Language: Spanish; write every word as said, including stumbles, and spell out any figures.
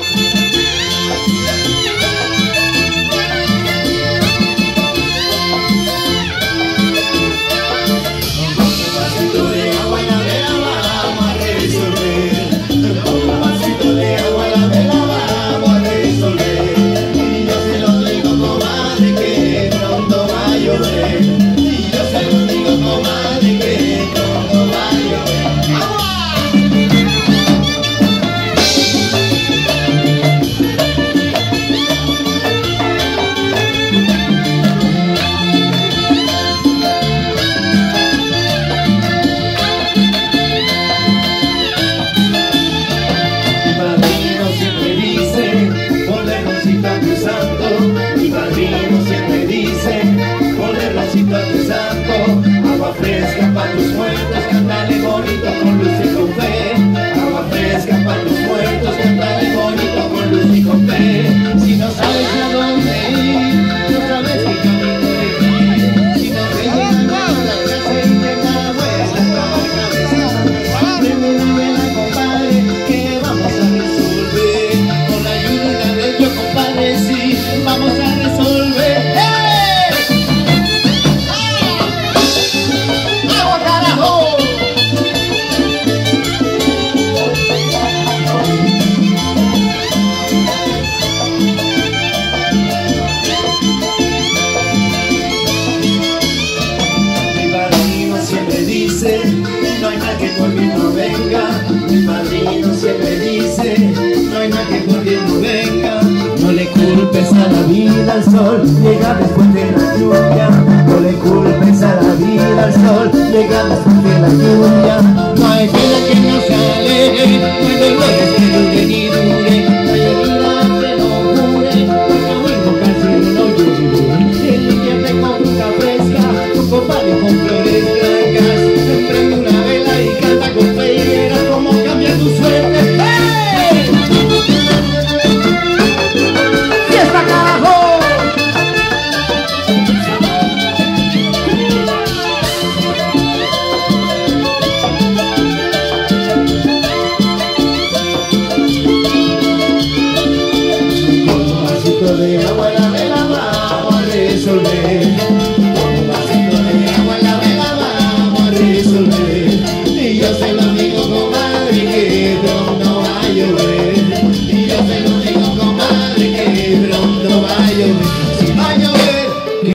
Mi padrino siempre dice, no hay nada que por bien no venga. No le culpes a la vida al sol, llega después de la lluvia. No le culpes a la vida al sol, llega después de la lluvia. No hay pena que no sale, no hay dolor que